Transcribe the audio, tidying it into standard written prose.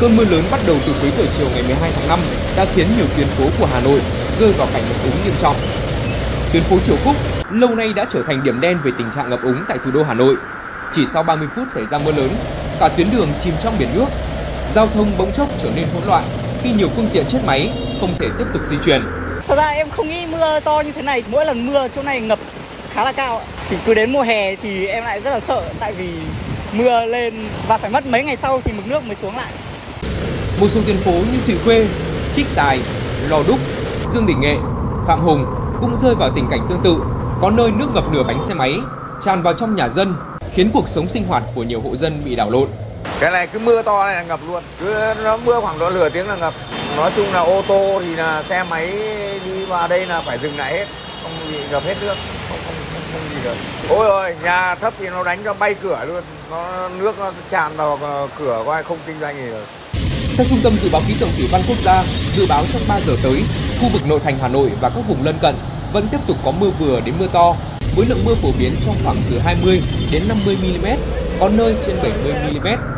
Cơn mưa lớn bắt đầu từ cuối giờ chiều ngày 12 tháng 5 đã khiến nhiều tuyến phố của Hà Nội rơi vào cảnh ngập úng nghiêm trọng. Tuyến phố Triều Khúc lâu nay đã trở thành điểm đen về tình trạng ngập úng tại thủ đô Hà Nội. Chỉ sau 30 phút xảy ra mưa lớn, cả tuyến đường chìm trong biển nước. Giao thông bỗng chốc trở nên hỗn loạn khi nhiều phương tiện chết máy không thể tiếp tục di chuyển. Thật ra em không nghĩ mưa to như thế này, mỗi lần mưa chỗ này ngập khá là cao. Thì cứ đến mùa hè thì em lại rất là sợ, tại vì mưa lên và phải mất mấy ngày sau thì mực nước mới xuống lại. Một số tuyến phố như Thụy Khuê, Trích Xài, Lò Đúc, Dương Đình Nghệ, Phạm Hùng cũng rơi vào tình cảnh tương tự. Có nơi nước ngập nửa bánh xe máy, tràn vào trong nhà dân, khiến cuộc sống sinh hoạt của nhiều hộ dân bị đảo lộn. Cái này cứ mưa to này là ngập luôn, cứ nó mưa khoảng độ nửa tiếng là ngập. Nói chung là ô tô thì là xe máy đi vào đây là phải dừng lại hết, không bị ngập hết nước, không gì được. Ôi ơi, nhà thấp thì nó đánh cho bay cửa luôn, nước nó tràn vào cửa coi không kinh doanh gì được. Theo Trung tâm Dự báo Khí tượng Thủy văn Quốc gia, dự báo trong 3 giờ tới, khu vực nội thành Hà Nội và các vùng lân cận vẫn tiếp tục có mưa vừa đến mưa to, với lượng mưa phổ biến trong khoảng từ 20 đến 50 mm, có nơi trên 70 mm.